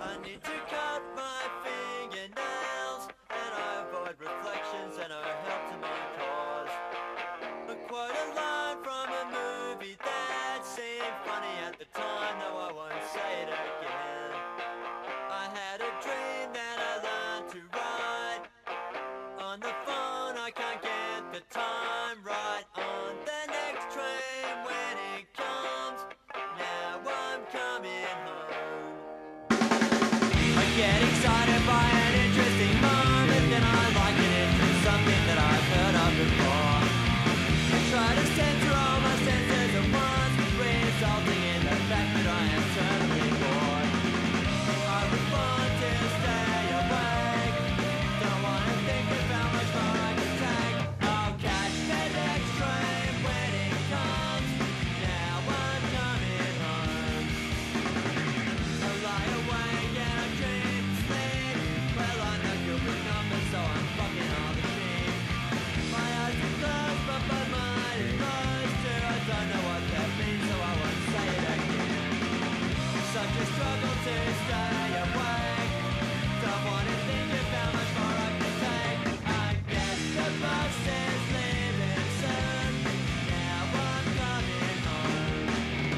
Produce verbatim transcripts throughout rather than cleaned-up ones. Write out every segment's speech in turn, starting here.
I need to cut my fingernails, and I avoid reflections and I help to my cause. A quote a line from a movie that seemed funny at the time, though I won't say it again. I had a dream that I learned to write. On the phone I can't get the time right. On the next train when it comes, now I'm coming home. I get excited by an interesting moment, then I like it into something that I've heard of before. I try to center all my senses at once, resulting in the fact that I am terminally bored. I respond to stay awake, don't wanna think of how much more I can take. I'll catch the next train when it comes, now I'm coming home. I lie awake and I dream to sleep, well I'm not good with numbers so I'm fucking all the sheep. My eyes are closed but my mind is closed too. I don't know what that means so I won't say it again. Such a struggle to stay awake, don't wanna think of how much more I can take. I guess the bus is leaving soon, now I'm coming home.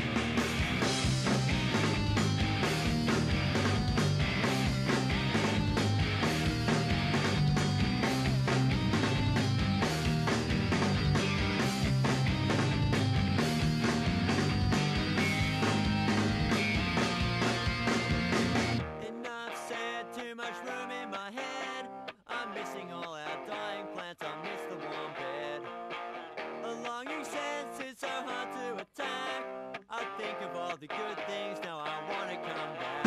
Enough said, too much room in my head. I'm missing all our dying plants, I miss the warm bed. A longing sense is so hard to attack. I think of all the good things, now I wanna come back.